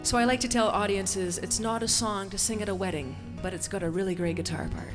So I like to tell audiences it's not a song to sing at a wedding, but it's got a really great guitar part.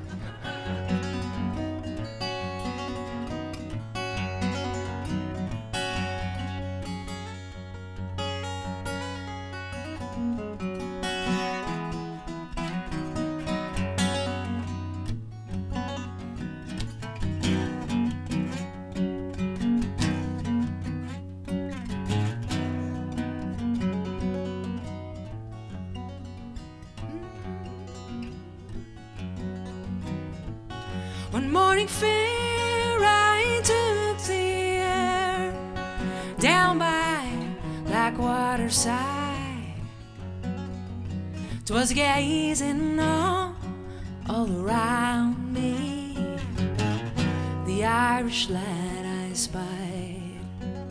One morning fair I took the air down by Blackwater side. 'Twas gazing all around me, the Irish lad I spied.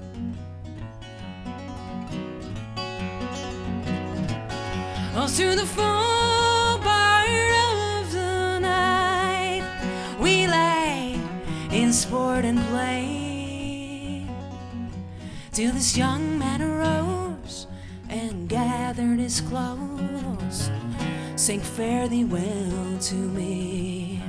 All through the full part of the night we lay in sport and play, till this young man arose and gathered his clothes, saying, "Fare thee well to me."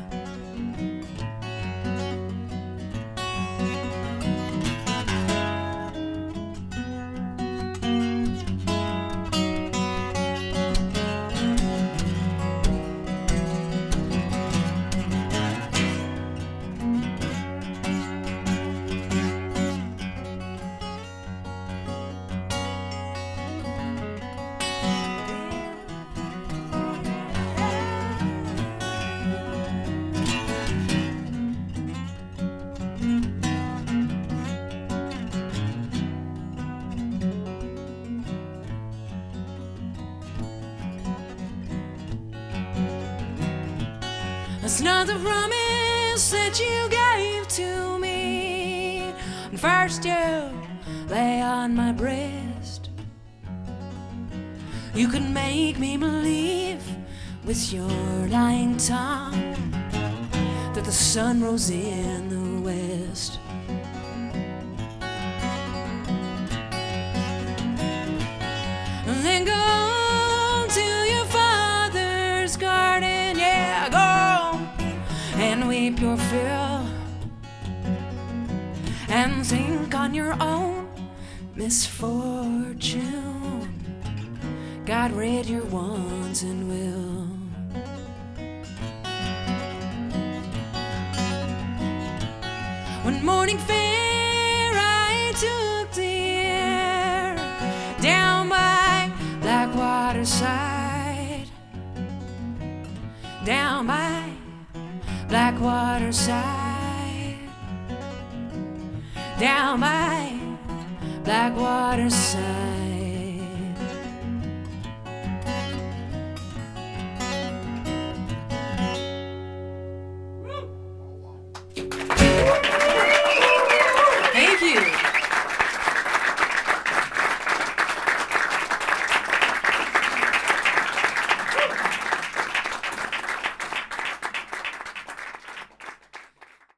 It's not the promise that you gave to me when first you lay on my breast. You could make me believe with your lying tongue that the sun rose in the west. And then go to your father's garden, yeah, go and weep your fill, and think on your own misfortune. God read your wants and will. One morning fair I took the air down by Blackwater side, down by Blackwater side, down by Blackwater side.